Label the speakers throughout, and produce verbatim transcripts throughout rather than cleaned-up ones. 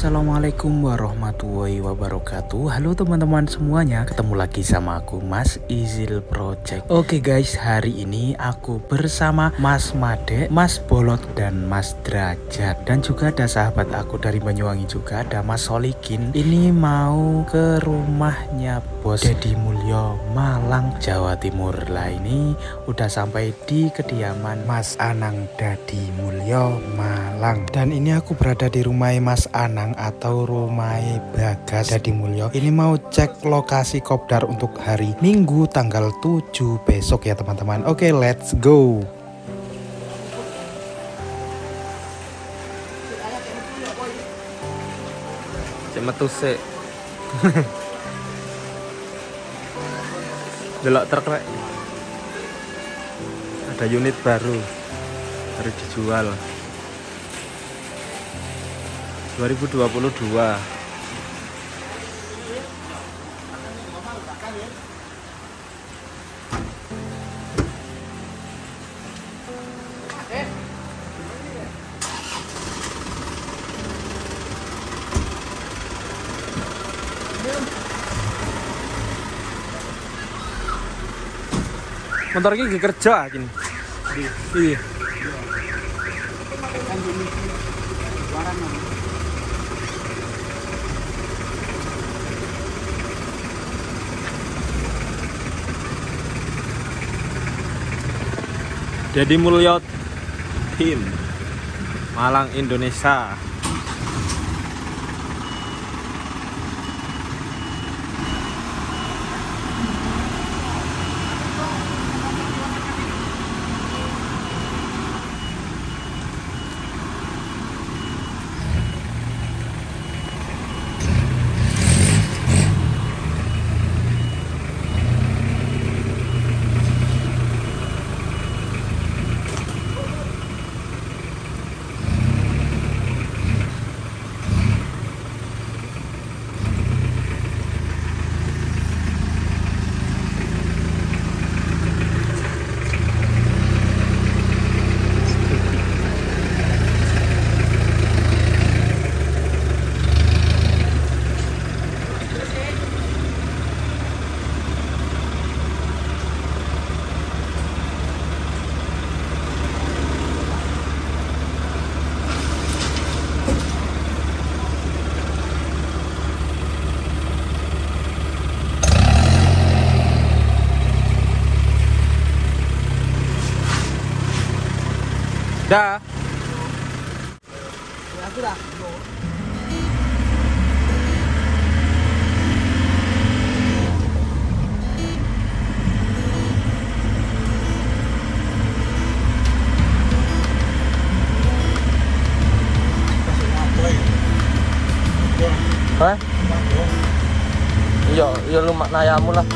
Speaker 1: Assalamualaikum warahmatullahi wabarakatuh. Halo teman-teman semuanya, ketemu lagi sama aku Mas Izil Project. Oke guys, hari ini aku bersama Mas Made, Mas Bolot dan Mas Derajat. Dan juga ada sahabat aku dari Banyuwangi juga, ada Mas Solikin. Ini mau ke rumahnya Bos Dedi Mulyo, Malang, Jawa Timur. Lah ini udah sampai di kediaman Mas Anang Dadi Mulyo, Malang. Dan ini aku berada di rumah Mas Anang atau rumah Bagas Dadi Mulyo. Ini mau cek lokasi kopdar untuk hari Minggu tanggal tujuh besok ya teman-teman. Oke, let's go.
Speaker 2: Cek metu sik. Delok truk rek. Ada unit baru. Baru dijual. dua ribu dua puluh dua. Motor ini kerja gini. Iya. Dedi Mulyo Tim Malang, Indonesia. Dah. Ya, aku dah. Hah? Iya, iya lu makna ayamu lah.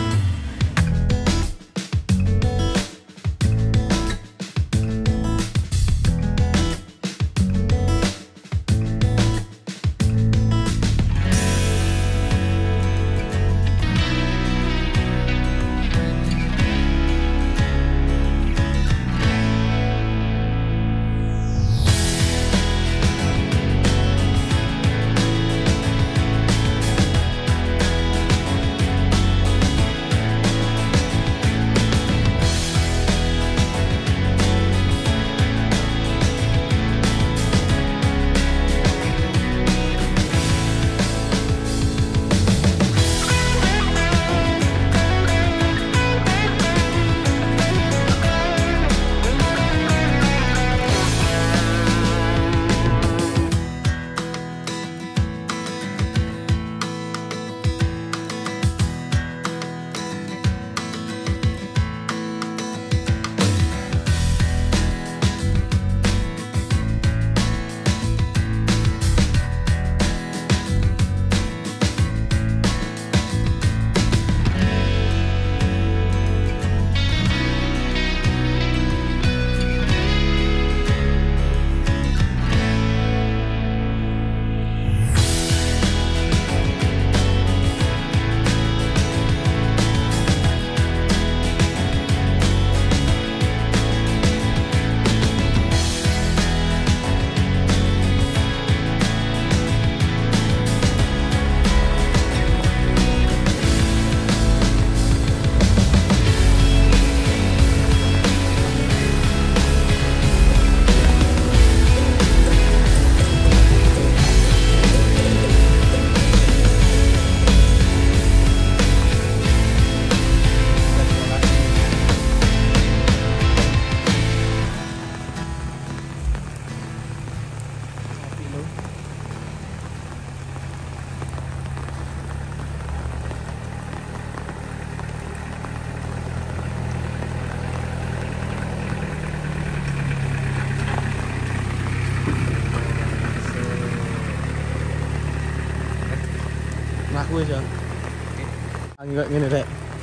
Speaker 3: aku ya. Enggak ngene rek.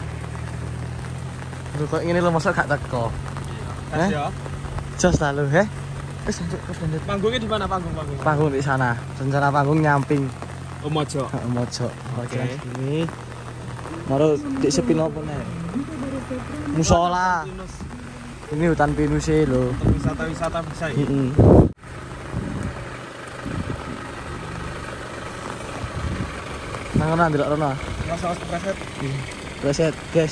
Speaker 3: Lu kok ngene lo mosok gak teko.
Speaker 2: Iya. Ya.
Speaker 3: Jos lalu, he. Wis lanjut wis lanjut.
Speaker 2: Panggungnya di mana panggung-panggung?
Speaker 3: Panggung di sana. Rencana panggung nyamping.
Speaker 2: Oh, Mojo.
Speaker 3: Heeh, Mojo. Oke.
Speaker 2: Oke.
Speaker 3: Ini. Baru di sepi nopo nih? Musola. Ini hutan pinus e lho.
Speaker 2: Wisata-wisata bisa ya.
Speaker 3: Heeh. Nang ana ndelok rono.
Speaker 2: Mas-mas preset.
Speaker 3: Preset, guys.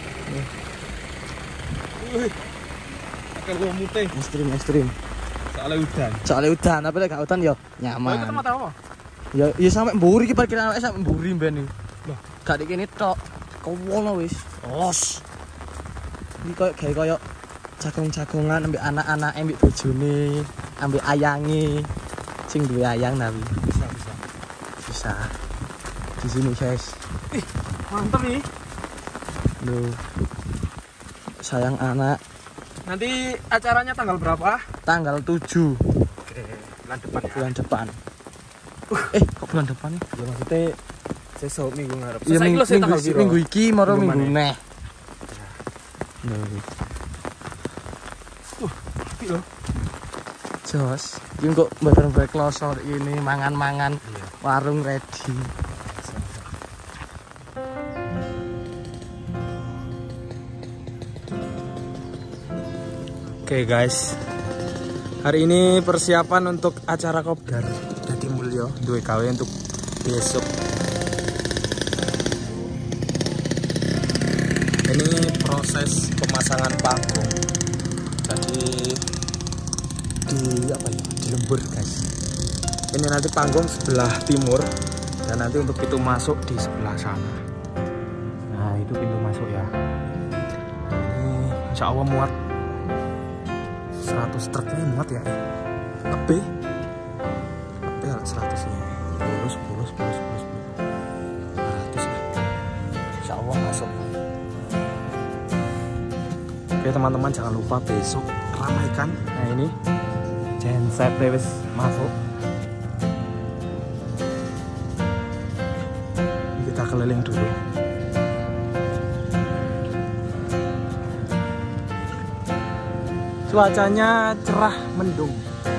Speaker 2: Wih. Kalau mute
Speaker 3: Ekstrim, ekstrim.
Speaker 2: soalnya udan.
Speaker 3: Soalnya udan, tapi lek gak udan yo
Speaker 2: Oh, itu
Speaker 3: nyaman.
Speaker 2: tempat apa?
Speaker 3: Ya ya sampe mburi iki parkiran awake sampe mburi mben iki.
Speaker 2: Loh,
Speaker 3: Gak dikene tok. Kowono wis. Los. Iki koyo gawe koyo jagung-jagungan ambek anak-anak ambek bojone, ambek ayange. Sing duwe ayang tapi
Speaker 2: bisa bisa.
Speaker 3: bisa. Di sini, guys.
Speaker 2: Ih, mantap nih.
Speaker 3: Loh. Sayang anak.
Speaker 2: Nanti acaranya tanggal berapa?
Speaker 3: Tanggal tujuh
Speaker 2: Oke, bulan depan ya.
Speaker 3: bulan depan. Eh, kok bulan depan nih?
Speaker 2: Ya maksudnya sesuk minggu ngarep.
Speaker 3: Iya,
Speaker 2: Selesai
Speaker 3: minggu,
Speaker 2: lo sih tanggal
Speaker 3: minggu,
Speaker 2: piro?
Speaker 3: minggu iki maro
Speaker 2: Minggu
Speaker 3: minggu
Speaker 2: mana?
Speaker 3: neh. Loh.
Speaker 2: Uh, api loh.
Speaker 3: Jos, iki kok bareng-bareng kloso ini mangan-mangan
Speaker 2: Iya.
Speaker 3: warung ready.
Speaker 2: Oke guys, hari ini persiapan untuk acara kopdar Dadi Mulyo duwe gawe untuk besok. Ini proses pemasangan panggung. Jadi di apa ya? Di lembur guys. Ini nanti panggung sebelah timur dan nanti untuk pintu masuk di sebelah sana. Nah itu pintu masuk ya. Ini insya Allah muat. seratus truk ini muat ya, lebih lebih alat seratus ini sepuluh, sepuluh, sepuluh, sepuluh, sepuluh seratus ya, insya Allah masuk. Oke teman-teman, jangan lupa besok ramaikan. Nah ini genset wis masuk. Kita keliling dulu. Cuacanya cerah mendung.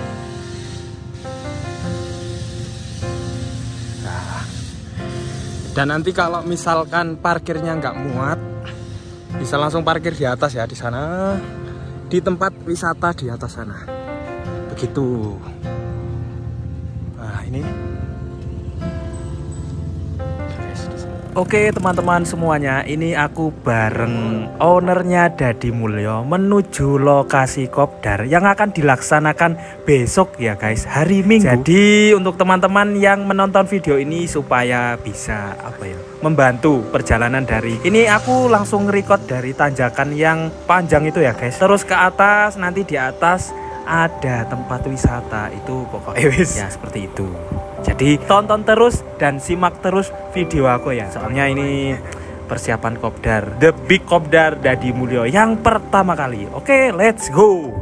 Speaker 2: Nah, dan nanti kalau misalkan parkirnya nggak muat, bisa langsung parkir di atas ya, di sana, di tempat wisata di atas sana. Begitu. Nah ini.
Speaker 1: Oke teman-teman semuanya, ini aku bareng ownernya Dadi Mulyo menuju lokasi kopdar yang akan dilaksanakan besok ya guys, hari Minggu. Jadi untuk teman-teman yang menonton video ini supaya bisa apa ya, membantu perjalanan dari ini, aku langsung record dari tanjakan yang panjang itu ya guys, terus ke atas, nanti di atas ada tempat wisata itu pokoknya wis ya seperti itu. Jadi tonton terus dan simak terus video aku ya, soalnya ini persiapan kopdar, the big kopdar Dadi Mulyo yang pertama kali. Oke, let's go.